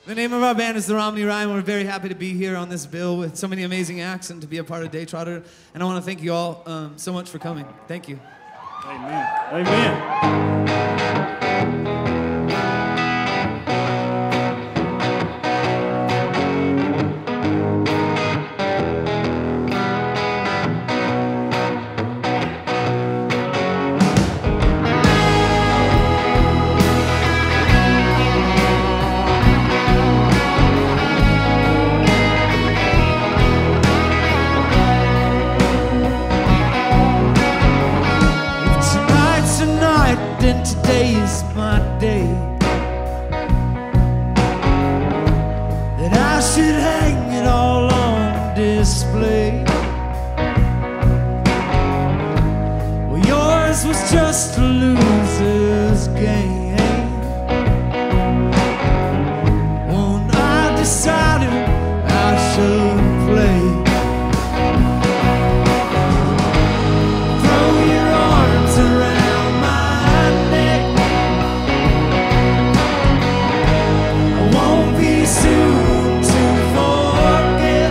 The name of our band is the Romany Rye, and we're very happy to be here on this bill with so many amazing acts and to be a part of Day Trotter. And I want to thank you all so much for coming. Thank you. Amen. Amen. And today is my day that I should hang it all on display. Well, yours was just a loser's game. When I decided I should play. Throw your arms around soon to forget.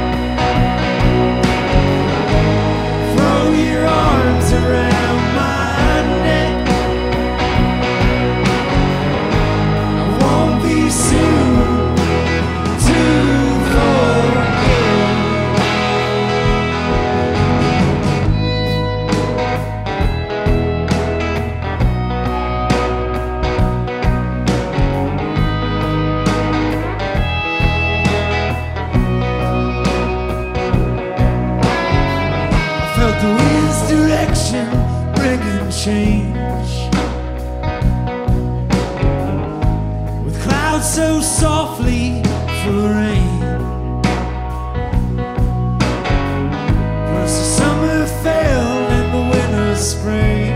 Throw your arms around my neck. I won't be soon to the wind's direction bringing change, with clouds so softly full of rain. Plus the summer fell and the winter spring.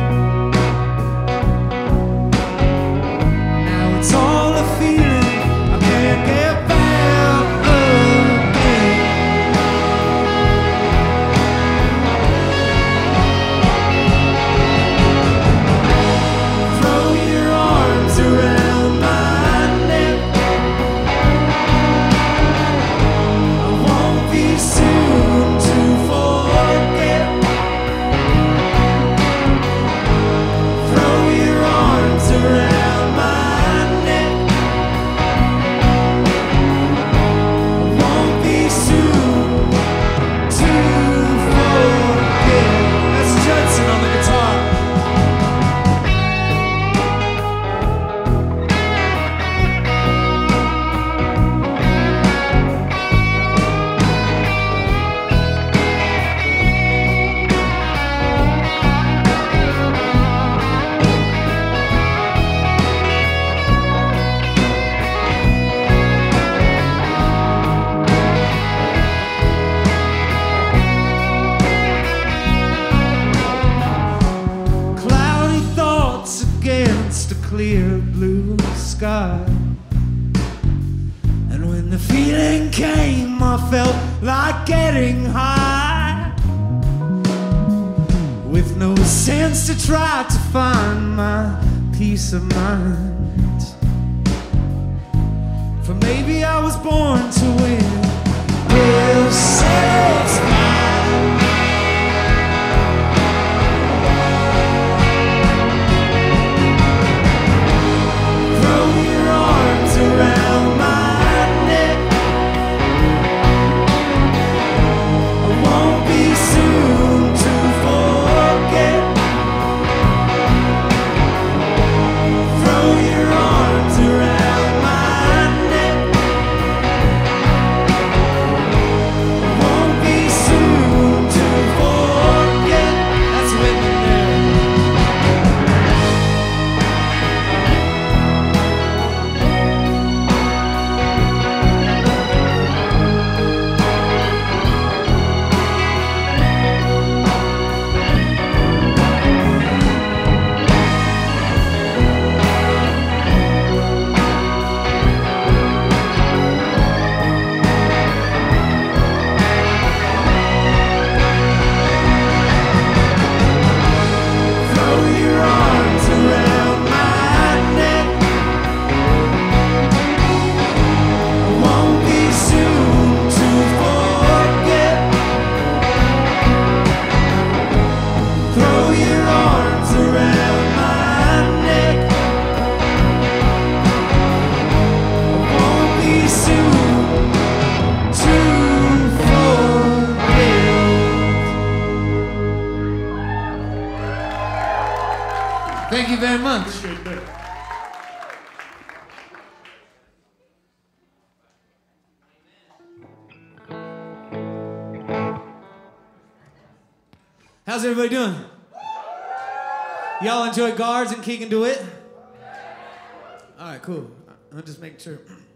Now it's all a feeling I can't get back. Around my neck, I won't be soon to forget. Throw your arms around my neck, I won't be soon to forget. That's Judson on the guitar. Clear blue sky, and when the feeling came I felt like getting high, with no sense to try to find my peace of mind. For maybe I was born to win. We'll satisfy. Around my neck, I won't be soon to forget. Throw your arms around my neck, I won't be Thank you very much. How's everybody doing? Y'all enjoy Guards and Keegan DeWitt? All right, cool. I'm just making sure.